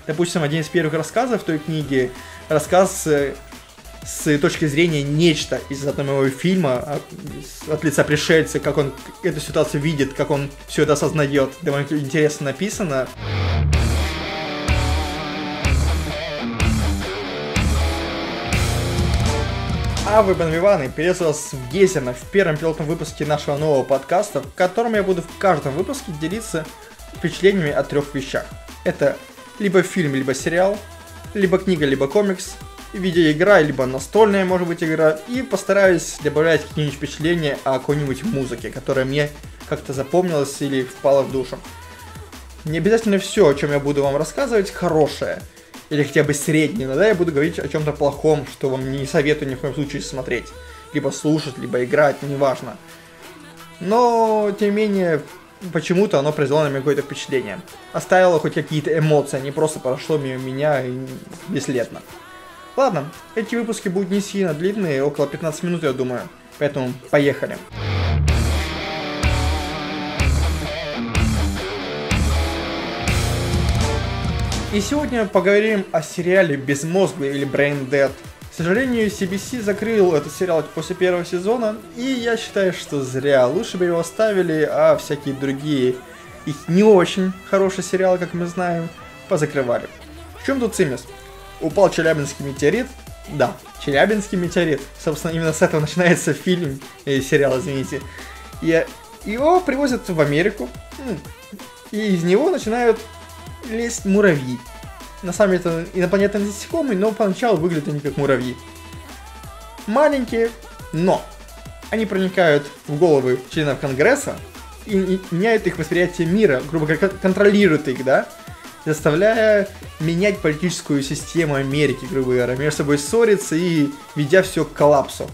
Допустим, один из первых рассказов той книги, рассказ с точки зрения нечто из одного фильма, от лица пришельца, как он эту ситуацию видит, как он все это осознает. Довольно интересно написано. А вы, Банвиваны, приветствую вас в Гейзерно, в первом пилотном выпуске нашего нового подкаста, в котором я буду в каждом выпуске делиться впечатлениями о 3 вещах. Это либо фильм, либо сериал, либо книга, либо комикс, видеоигра, либо настольная, может быть, игра, и постараюсь добавлять какие-нибудь впечатления о какой-нибудь музыке, которая мне как-то запомнилась или впала в душу. Не обязательно все, о чем я буду вам рассказывать, хорошее, или хотя бы среднее, но да, я буду говорить о чем-то плохом, что вам не советую ни в коем случае смотреть, либо слушать, либо играть, неважно. Но, тем не менее, почему-то оно произвело на меня какое-то впечатление. Оставило хоть какие-то эмоции, а не просто прошло мимо меня бесследно. Ладно, эти выпуски будут не сильно длинные, около 15 минут, я думаю. Поэтому поехали. И сегодня поговорим о сериале «Безмозглый» или Brain Dead. К сожалению, CBC закрыл этот сериал после первого сезона, и я считаю, что зря. Лучше бы его оставили, а всякие другие, их не очень хорошие сериалы, как мы знаем, позакрывали. В чем тут цимис? Упал Челябинский метеорит. Да, Челябинский метеорит. Собственно, именно с этого начинается фильм, сериал, извините. И его привозят в Америку, и из него начинают лезть муравьи. На самом деле это инопланетные насекомые, но поначалу выглядят они как муравьи. Маленькие, но они проникают в головы членов Конгресса и меняют их восприятие мира, грубо говоря, контролируют их, да? Заставляя менять политическую систему Америки, грубо говоря, между собой ссориться и ведя все к коллапсу.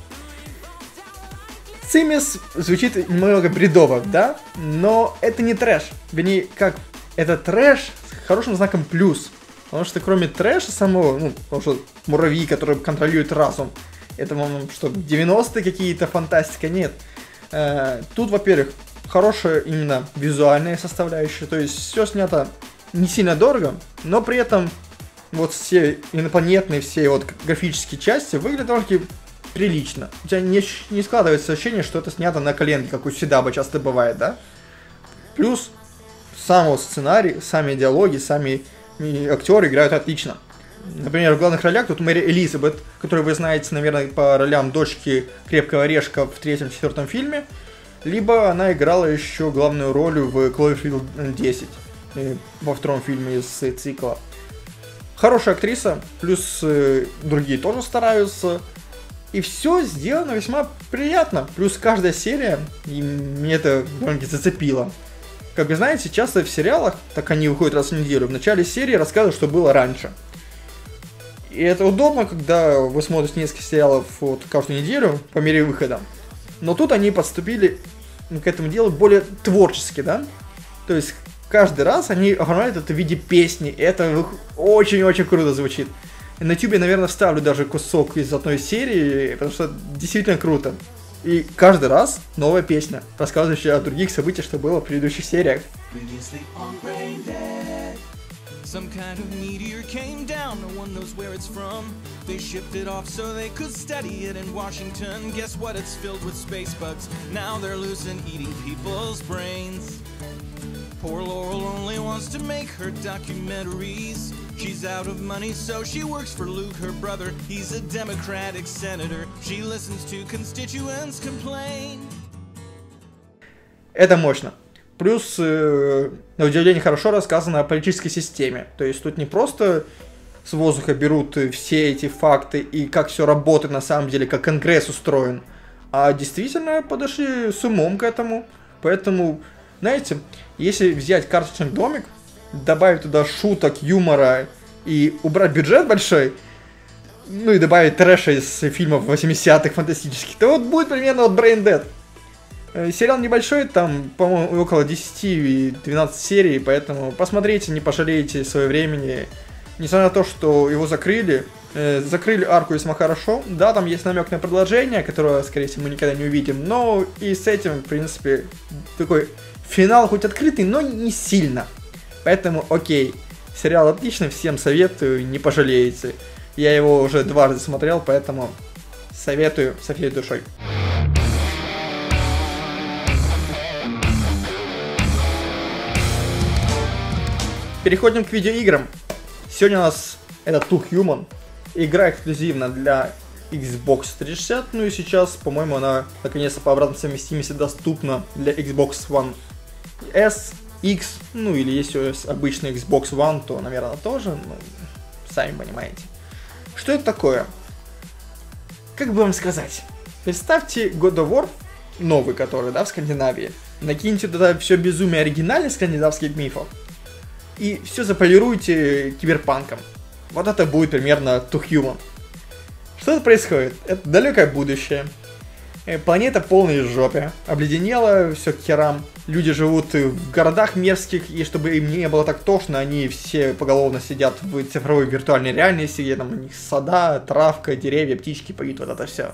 Цимис звучит немного бредово, да? Но это не трэш. Вернее, как это трэш с хорошим знаком плюс. Потому что кроме трэша самого, потому что муравьи, которые контролируют разум, это, что, 90-е какие-то, фантастика, нет. Тут, во-первых, хорошая именно визуальная составляющая, то есть все снято не сильно дорого, но при этом вот все инопланетные, все вот графические части выглядят довольно прилично. У тебя не складывается ощущение, что это снято на коленке, как у Седаба часто бывает, да? Плюс сам вот сценарий, сами диалоги, сами актеры играют отлично. Например, в главных ролях тут Мэри Элизабет, которую вы знаете, наверное, по ролям дочки Крепкого орешка в 3-4 фильме, либо она играла еще главную роль в Кловерфилд 10. Во 2 фильме из цикла. Хорошая актриса, плюс другие тоже стараются. И все сделано весьма приятно. Плюс каждая серия, и мне это довольно-таки зацепило. Как вы знаете, часто в сериалах, так они выходят раз в неделю, в начале серии рассказывают, что было раньше. И это удобно, когда вы смотрите несколько сериалов вот каждую неделю по мере выхода. Но тут они подступили к этому делу более творчески, да? То есть каждый раз они оформляют это в виде песни, и это очень-очень круто звучит. И на ютубе, наверное, вставлю даже кусок из одной серии, потому что действительно круто. И каждый раз новая песня, рассказывающая о других событиях, что было в предыдущих сериях. Some kind of meteor came down, no one knows where it's from. They shipped it off so they could study it in Washington. Guess what? It's filled with space bugs. Now they're loose and eating people's brains. Poor Laurel only wants to make her documentaries. She's out of money, so she works for Luke, her brother. He's a Democratic senator. She listens to constituents complain. Это мощно. Плюс, на удивление, хорошо рассказано о политической системе. То есть тут не просто с воздуха берут все эти факты и как все работает на самом деле, как Конгресс устроен, а действительно подошли с умом к этому. Поэтому, знаете, если взять карточный домик, добавить туда шуток, юмора и убрать бюджет большой, ну и добавить трэша из фильмов 80-х фантастических, то вот будет примерно вот Brain Dead. Сериал небольшой, там, по-моему, около 10-12 серий, поэтому посмотрите, не пожалеете своего времени. Несмотря на то, что его закрыли арку весьма хорошо. Да, там есть намек на продолжение, которое, скорее всего, мы никогда не увидим, но и с этим, в принципе, такой финал хоть открытый, но не сильно. Поэтому, окей, Сериал отличный, всем советую, не пожалеете. Я его уже дважды смотрел, поэтому советую со всей душой. Переходим к видеоиграм. Сегодня у нас это Too Human. Игра эксклюзивна для Xbox 360. Ну и сейчас, по-моему, она наконец-то по обратной совместимости доступна для Xbox One S, X. Ну или если обычный Xbox One, то, наверное, тоже. Ну, сами понимаете. Что это такое? Как бы вам сказать? Представьте God of War, новый который, да, в Скандинавии. Накиньте туда все безумие оригинальных скандинавских мифов. И все заполируйте киберпанком. Вот это будет примерно Too Human. Что тут происходит? Это далекое будущее. Планета полная жопе. Обледенела, все к херам. Люди живут в городах мерзких, и чтобы им не было так тошно, они все поголовно сидят в цифровой виртуальной реальности, где там у них сада, травка, деревья, птички поют, вот это все.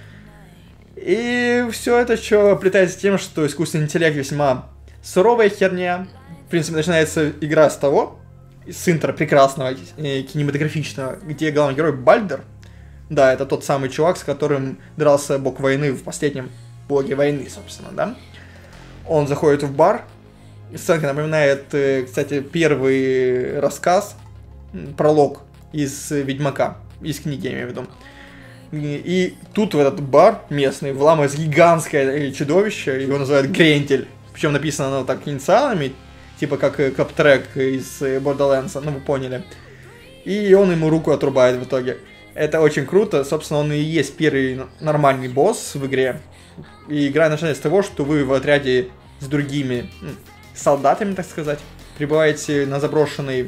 И все это еще оплетается тем, что искусственный интеллект весьма суровая херня. В принципе, начинается игра с того, с интро прекрасного, кинематографичного, где главный герой Бальдер. Да, это тот самый чувак, с которым дрался бог войны в последнем боге войны, собственно, да. Он заходит в бар. Сценка напоминает, кстати, первый рассказ, пролог из Ведьмака, из книги, я имею в виду. И тут в этот бар местный вламывается гигантское чудовище, его называют Грентель. Причем написано оно так инициалами, типа как Клаптрек из Borderlands, ну вы поняли. И он ему руку отрубает в итоге. Это очень круто, собственно, он и есть первый нормальный босс в игре. И игра начинается с того, что вы в отряде с другими солдатами, так сказать, прибываете на заброшенное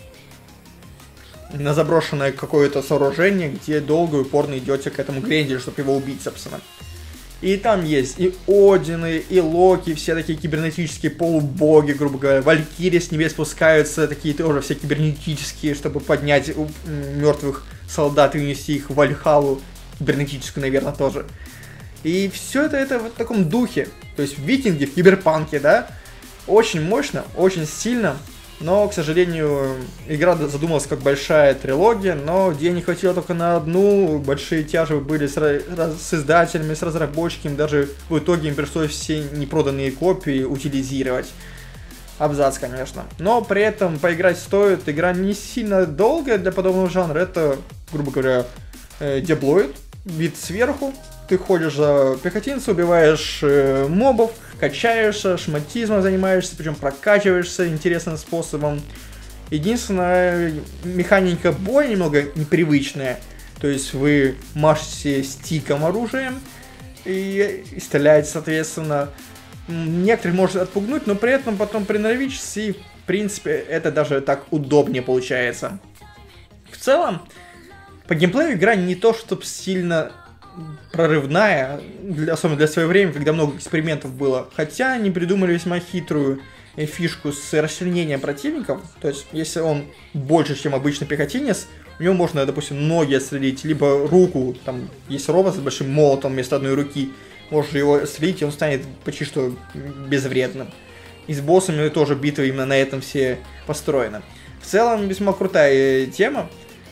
какое-то сооружение, где долго и упорно идете к этому Гренделю, чтобы его убить, собственно. И там есть и Одины, и Локи, все такие кибернетические полубоги, грубо говоря. Валькирии с небес спускаются, такие тоже все кибернетические, чтобы поднять мертвых солдат и унести их в Вальхалу. Кибернетическую, наверное, тоже. И все это в таком духе. То есть в викинге, в киберпанке, да. Очень мощно, очень сильно. Но, к сожалению, игра задумалась как большая трилогия, но денег хватило только на одну, большие тяжбы были с издателями, с разработчиками, даже в итоге им пришлось все непроданные копии утилизировать. Абзац, конечно. Но при этом поиграть стоит, игра не сильно долгая для подобного жанра, это, грубо говоря, деблоид, вид сверху. Ты ходишь за пехотинца, убиваешь мобов, качаешься, шматизмом занимаешься, причем прокачиваешься интересным способом. Единственная механика боя немного непривычная. То есть вы машете стиком оружием и стреляете, соответственно. Некоторых может отпугнуть, но при этом потом приноровитесь, и в принципе это даже так удобнее получается. В целом, по геймплею игра не то, чтобы сильно прорывная, особенно для своего времени, когда много экспериментов было. Хотя они придумали весьма хитрую фишку с расчленением противников. То есть, если он больше, чем обычный пехотинец, у него можно, допустим, ноги отстрелить, либо руку. Там есть робот с большим молотом вместо одной руки. Можешь его отстрелить, и он станет почти что безвредным. И с боссами тоже битвы именно на этом все построены. В целом, весьма крутая тема.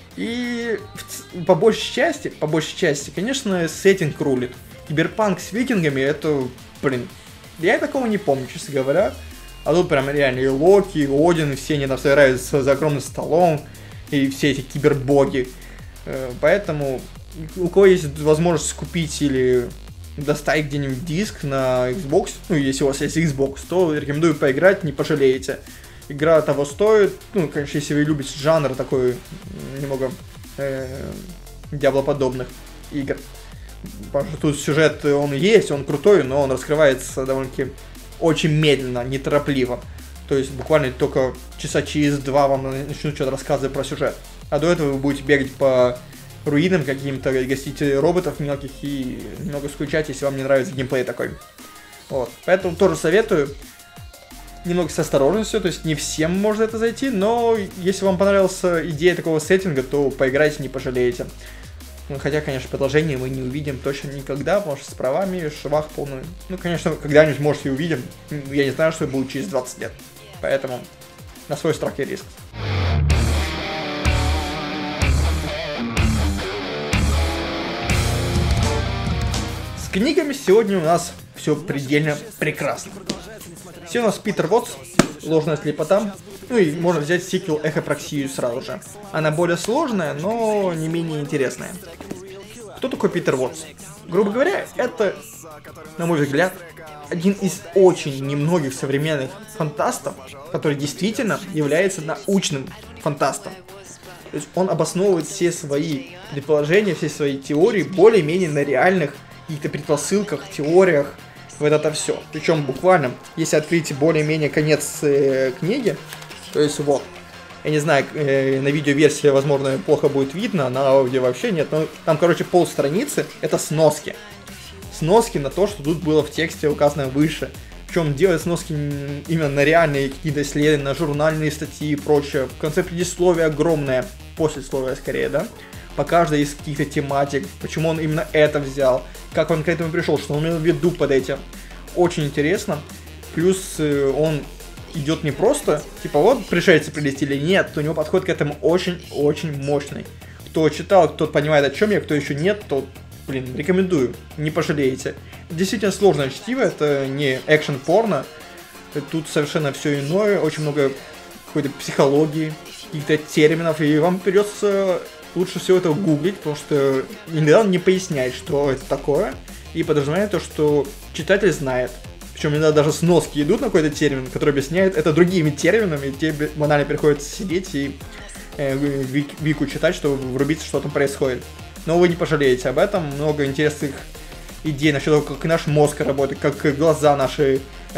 И по большей части, конечно, сеттинг рулит. Киберпанк с викингами, это, блин, я такого не помню, честно говоря. А тут прям реально и Локи, и Один, и все они там собираются за огромным столом, и все эти кибербоги. Поэтому, у кого есть возможность купить или достать где-нибудь диск на Xbox, ну, если у вас есть Xbox, то рекомендую поиграть, не пожалеете. Игра того стоит, ну, конечно, если вы любите жанр такой, немного диаблоподобных игр. Потому что тут сюжет, он есть, он крутой, но он раскрывается довольно-таки очень медленно, неторопливо. То есть буквально только часа через 2 вам начнут что-то рассказывать про сюжет. А до этого вы будете бегать по руинам каким-то, гасить роботов мелких и немного скучать, если вам не нравится геймплей такой. Вот. Поэтому тоже советую. Немного с осторожностью, то есть не всем может это зайти, но если вам понравилась идея такого сеттинга, то поиграйте, не пожалеете. Хотя, конечно, продолжение мы не увидим точно никогда, потому что с правами швах полный. Ну, конечно, когда-нибудь, может, и увидим. Я не знаю, что будет через 20 лет. Поэтому на свой страх и риск. книгами сегодня у нас все предельно прекрасно. Все у нас Питер Вотс, ложная слепота. Ну и можно взять сиквел Эхопроксию сразу же. Она более сложная, но не менее интересная. Кто такой Питер Вотс? Грубо говоря, это, на мой взгляд, один из очень немногих современных фантастов, который действительно является научным фантастом. То есть он обосновывает все свои предположения, все свои теории более-менее на реальных каких-то предпосылках, теориях, вот это все. Причем буквально, если открыть более-менее конец книги, то есть вот, я не знаю, на видеоверсии, возможно, плохо будет видно, на аудио вообще нет, но там, короче, полстраницы это сноски. Сноски на то, что тут было в тексте указано выше. Причем делать сноски именно на реальные какие-то исследования, на журнальные статьи и прочее. В конце предисловия огромное, послесловие скорее, да? По каждой из каких-то тематик, почему он именно это взял, как он к этому пришел, что он имел в виду под этим. Очень интересно. Плюс он идет не просто, типа вот пришельцы прилетели, нет, у него подход к этому очень-очень мощный. Кто читал, кто понимает, о чем я, кто еще нет, то, блин, рекомендую, не пожалеете. Действительно сложное чтиво, это не экшен-порно, тут совершенно все иное, очень много какой-то психологии, каких-то терминов, и вам придется лучше всего это гуглить, потому что иногда он не поясняет, что это такое, и подразумевает то, что читатель знает. Причем иногда даже сноски идут на какой-то термин, который объясняет это другими терминами, и тебе банально приходится сидеть и вику читать, чтобы врубиться, что там происходит. Но вы не пожалеете об этом, много интересных идей насчет того, как наш мозг работает, как глаза наши...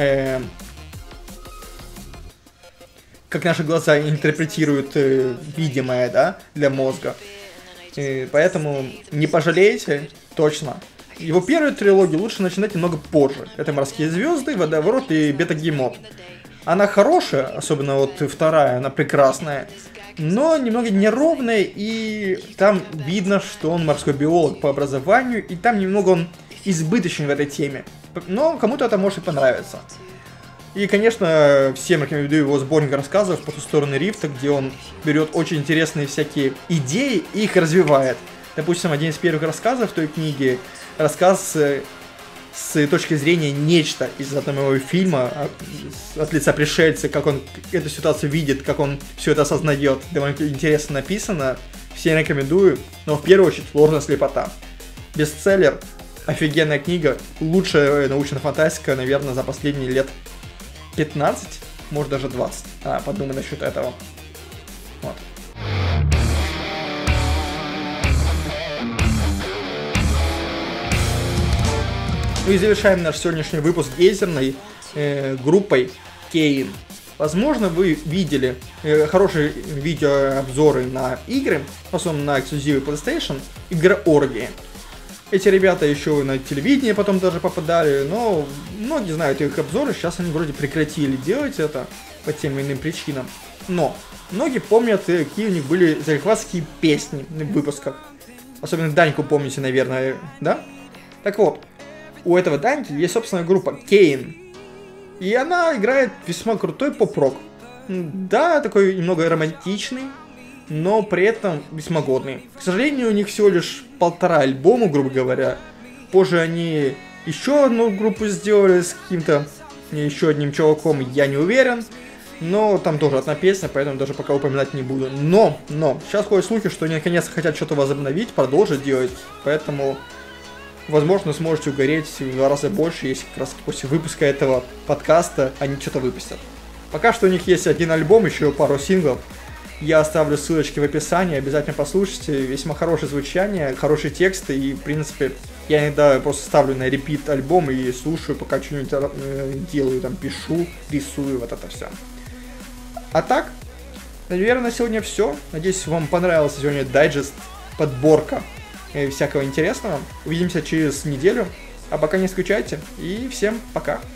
как наши глаза интерпретируют видимое, да, для мозга. Поэтому не пожалеете, точно. Его первую трилогию лучше начинать немного позже. Это «Морские звезды», «Водоворот» и «Бета-Гемот». Она хорошая, особенно вот вторая, она прекрасная, но немного неровная, и там видно, что он морской биолог по образованию, и там немного он избыточен в этой теме. Но кому-то это может и понравиться. И, конечно, всем рекомендую его сборник рассказов «По ту сторону рифта», где он берет очень интересные всякие идеи и их развивает. Допустим, один из первых рассказов в той книге — рассказ с точки зрения нечто из одного фильма от лица пришельца, как он эту ситуацию видит, как он все это осознает. Довольно интересно написано, всем рекомендую, но в первую очередь «Ложная слепота». Бестселлер, офигенная книга, лучшая научная фантастика, наверное, за последние лет 15, может даже 20. Подумай насчет этого. Вот. Ну и завершаем наш сегодняшний выпуск гейзерной группой Кейн. Возможно, вы видели хорошие видеообзоры на игры, в основном на эксклюзивы PlayStation, Игрооргии. Эти ребята еще на телевидении потом даже попадали, но многие знают их обзоры, сейчас они вроде прекратили делать это по тем или иным причинам. Но многие помнят, какие у них были захватские песни в выпусках. Особенно Даньку помните, наверное, да? Так вот, у этого Даньки есть собственная группа Кейн. И она играет весьма крутой поп-рок. Да, такой немного романтичный, но при этом весьма годный. К сожалению, у них всего лишь 1,5 альбома, грубо говоря. Позже они еще одну группу сделали с каким-то еще одним чуваком, я не уверен. Но там тоже одна песня, поэтому даже пока упоминать не буду. Но, сейчас ходят слухи, что они наконец хотят что-то возобновить, продолжить делать. Поэтому, возможно, сможете угореть в 2 раза больше, если как раз после выпуска этого подкаста они что-то выпустят. Пока что у них есть 1 альбом, еще пару синглов. Я оставлю ссылочки в описании, обязательно послушайте. Весьма хорошее звучание, хорошие тексты, и, в принципе, я иногда просто ставлю на репит альбом и слушаю, пока что-нибудь делаю, там, пишу, рисую, вот это все. А так, наверное, на сегодня все. Надеюсь, вам понравился сегодня дайджест, подборка всякого интересного. Увидимся через неделю. А пока не скучайте, и всем пока.